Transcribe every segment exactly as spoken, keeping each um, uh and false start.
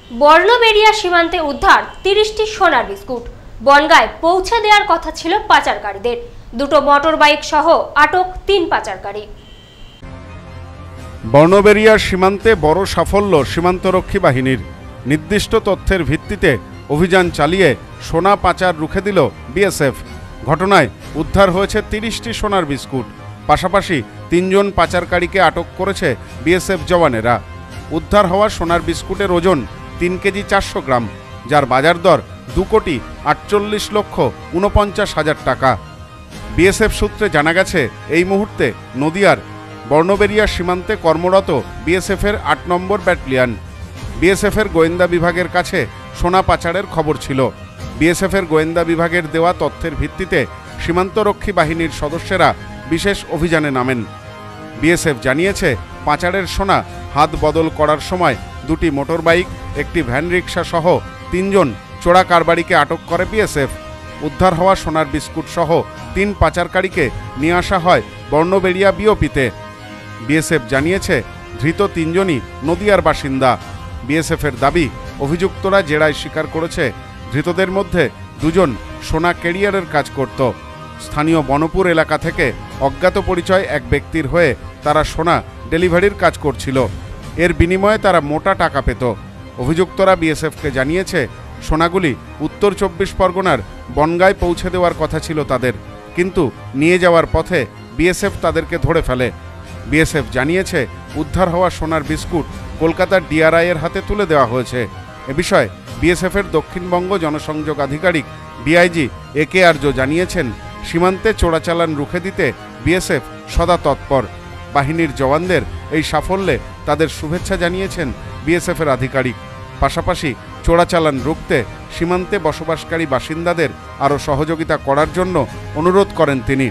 বর্ণবেড়িয়া সীমান্তে উদ্ধার তিরিশটি সোনার বিস্কুট। বনগাঁয় পৌঁছে দেওয়ার কথা ছিল পাচারকারীদের। দুটো মোটর বাইক সহ আটক তিন পাচারকারী। বর্ণবেড়িয়া সীমান্তে বড় সাফল্য সীমান্তরক্ষী বাহিনীর। নির্দিষ্ট তথ্যের ভিত্তিতে অভিযান চালিয়ে সোনা পাচার রুখে দিল বিএসএফ। ঘটনায় উদ্ধার হয়েছে তিরিশটি সোনার বিস্কুট। পাশাপাশি তিনজন পাচারকারীকে আটক করেছে বিএসএফ জওয়ানেরা। উদ্ধার হওয়া সোনার বিস্কুটের ওজন তিন কেজি চারশো গ্রাম, যার বাজার দর দু কোটি আটচল্লিশ লক্ষ উনপঞ্চাশ হাজার টাকা। বিএসএফ সূত্রে জানা গেছে, এই মুহূর্তে নদিয়ার বর্ণবেড়িয়া সীমান্তে কর্মরত বিএসএফের আট নম্বর ব্যাটালিয়ন। বিএসএফের গোয়েন্দা বিভাগের কাছে সোনা পাচারের খবর ছিল। বিএসএফের গোয়েন্দা বিভাগের দেওয়া তথ্যের ভিত্তিতে সীমান্তরক্ষী বাহিনীর সদস্যরা বিশেষ অভিযানে নামেন। বিএসএফ জানিয়েছে, পাচারের সোনা হাত বদল করার সময় দুটি মোটর বাইক, একটি ভ্যান রিক্সা সহ তিনজন চোরা কারবারিকে আটক করে বিএসএফ। উদ্ধার হওয়া সোনার বিস্কুট সহ তিন পাচারকারীকে নিয়ে আসা হয় বর্ণবেড়িয়া বিওপিতে। বিএসএফ জানিয়েছে, ধৃত তিনজনই নদিয়ার বাসিন্দা। বিএসএফের দাবি, অভিযুক্তরা জেরায় স্বীকার করেছে ধৃতদের মধ্যে দুজন সোনা ক্যারিয়ারের কাজ করত। স্থানীয় বনপুর এলাকা থেকে অজ্ঞাত পরিচয় এক ব্যক্তির হয়ে তারা সোনা ডেলিভারির কাজ করছিল। এর বিনিময়ে তারা মোটা টাকা পেত। অভিযুক্তরা বিএসএফকে জানিয়েছে, সোনাগুলি উত্তর চব্বিশ পরগনার বনগাঁয় পৌঁছে দেওয়ার কথা ছিল তাদের, কিন্তু নিয়ে যাওয়ার পথে বিএসএফ তাদেরকে ধরে ফেলে। বিএসএফ জানিয়েছে, উদ্ধার হওয়া সোনার বিস্কুট কলকাতার ডিআরআই এর হাতে তুলে দেওয়া হয়েছে। এ বিষয়ে বিএসএফের দক্ষিণবঙ্গ জনসংযোগ আধিকারিক ডিআইজি এ কে আর্য জানিয়েছেন, সীমান্তে চোরাচালান রুখে দিতে বিএসএফ সদা তৎপর। বাহিনীর জওয়ানদের এই সাফল্যে তাদের শুভেচ্ছা জানিয়েছেন বিএসএফের আধিকারিক। পাশাপাশি চোরাচালান রুখতে সীমান্তে বসবাসকারী বাসিন্দাদের আরও সহযোগিতা করার জন্য অনুরোধ করেন তিনি।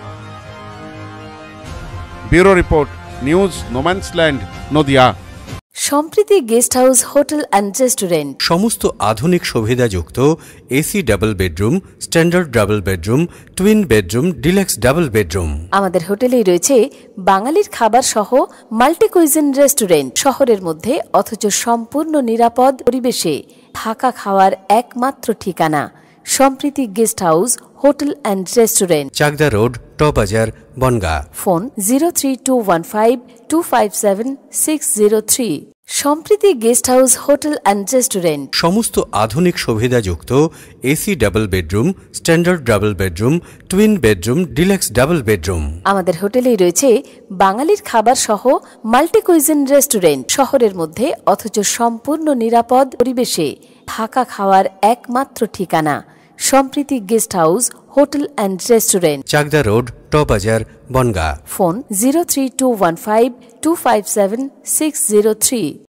Bureau report, news no man's land, Nadia. Sampriti guest house, hotel and restaurant. সমস্ত আধুনিক সুবিধাযুক্ত AC double bedroom, standard double bedroom, twin bedroom, deluxe double bedroom. আমাদের হোটেলেই রয়েছে বাঙালির খাবার সহ মাল্টি কুইজিন রেস্টুরেন্ট। শহরের মধ্যে অথচ সম্পূর্ণ নিরাপদ পরিবেশে থাকা খাওয়ার একমাত্র ঠিকানা Sampriti guest house, hotel and restaurant, Chakdah road, টবাজার, Bongaon. Phone zero three two one five two five seven six zero three. Sampriti guest house, hotel and restaurant. সমস্ত আধুনিক সুবিধাযুক্ত AC double bedroom, standard double bedroom, twin bedroom, deluxe double bedroom. আমাদের হোটেলেই রয়েছে বাঙালির খাবার সহ মাল্টি কুইজিন রেস্টুরেন্ট। শহরের মধ্যে অথচ সম্পূর্ণ নিরাপদ পরিবেশে থাকা খাওয়ার একমাত্র ঠিকানা Sampriti guest house, hotel and restaurant, Chakdah road, টবাজার, Bongaon. Phone zero three two one five two five seven six zero three.